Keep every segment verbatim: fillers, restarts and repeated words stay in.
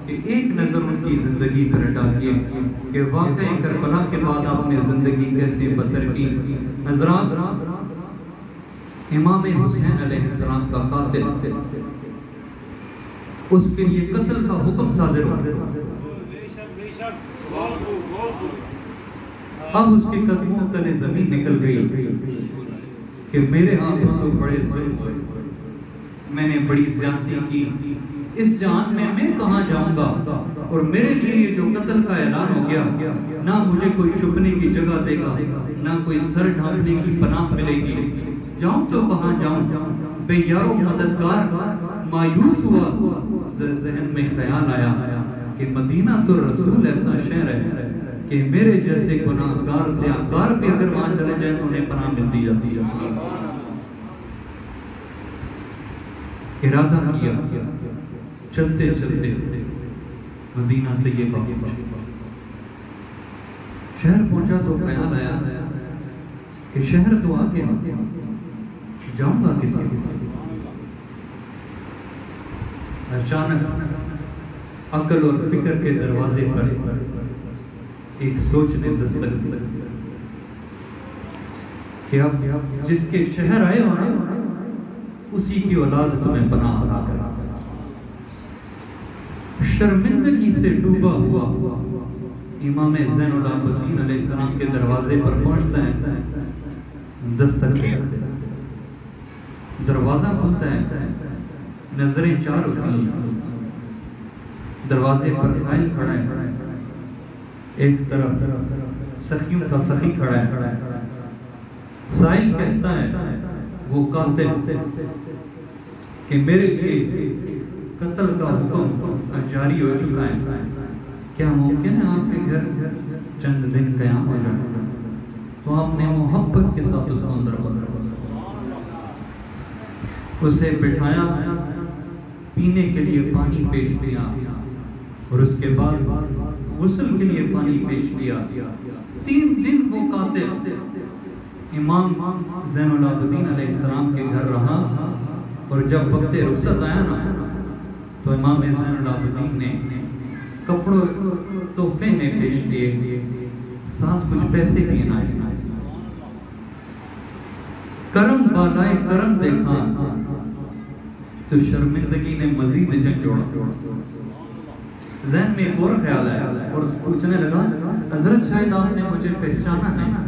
कि एक नज़र उनकी ज़िंदगी पर डालिए कि वाक़ई करबला के बाद आपने ज़िंदगी कैसे बसर की। हज़रात, इमाम हुसैन अलैहिस्सलाम का कातिल, उसके लिए कत्ल का हुक्म सादिर हो गया। अब उसके कदमों तले जमीन निकल गई कि मेरे हाथों तो बड़े जुल्म हुए, मैंने बड़ी ज्यादती की, इस जान में मैं कहाँ जाऊंगा, और मेरे लिए ये जो कत्ल का ऐलान हो गया, ना मुझे कोई छुपने की जगह देगा, ना कोई सर ढांपने की पनाह मिलेगी, जाऊं तो कहाँ जाऊं। बेयारो मददगार मायूस हुआ, ज़हन में ख्याल आया कि मदीना तो रसूल ऐसा शहर है कि मेरे जैसे गुनाहगार से आकार भी अगर वहां चले जाए तो उन्हें पनाह मिलती जाती है। इरादा किया, चलते चलते मदीना तैयबा शहर पहुंचा तो ख्याल आया कि शहर तो आके जाऊंगा किसके पास। अचानक अकल और फिक्र के दरवाजे पर एक सोच ने दस्तक दी कि अब जिसके शहर आए हो ना, उसी की औलाद तुम्हें पनाह अता करा। शर्मिंदगी से डूबा हुआ इमाम ज़ैनुल आबिदीन अलैहिस्सलाम के दरवाजे पर पहुंचता है, दस्तक देता है, दरवाजा खुलता है, नजरें चार होती हैं। दरवाजे पर साहिल खड़ा है, एक तरफ सखियों का सखी खड़ा है। साहिल कहता है वो कातिल कि मेरे लिए कत्ल का हुक्म जारी हो चुका है, क्या मुमकिन है आपके घर चंद दिन क़याम हो जाए? तो आपने मोहब्बत के साथ उसको अंदर बंद उसे बिठाया, पीने के लिए पानी पेश किया, और उसके बाद गुस्ल के लिए पानी पेश किया। तीन दिन वो कातिल इमाम ज़ैनुल आबिदीन अलैहिस्सलाम के घर रहा, और जब वक्त रुखसत आया ना, तो इमाम ज़ैनुल आबिदीन ने कपड़ों तोहफे में पेश किए, साथ कुछ पैसे भी इनायत किए। करम बालाए करम देखा तो शर्मिंदगी ने मजीद झंझोड़ा। ज़हन में एक और ख्याल आया और पूछने लगा, हजरत शायद आपने मुझे पहचाना नहीं।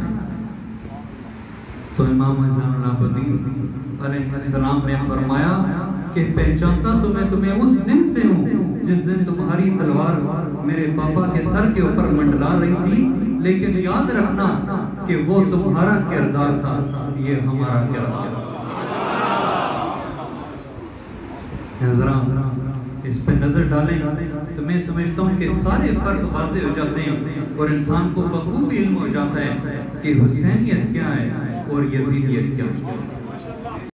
तो इमाम ज़ैनुल आबिदीन अलैहिस्सलाम ने फरमाया कि पहचानता तो मैं तुम्हें उस दिन से हूँ जिस दिन तुम्हारी तलवार मेरे पापा के सर के ऊपर मंडला रही थी, लेकिन याद रखना कि वो तुम्हारा किरदार था, ये हमारा किरदार। जरा इस पे नजर डालें तो मैं समझता हूँ कि सारे फर्क वाज़ेह हो जाते हैं और इंसान को बखूबी इल्म हो जाता है कि हुसैनियत क्या है और यजीदियत क्या है।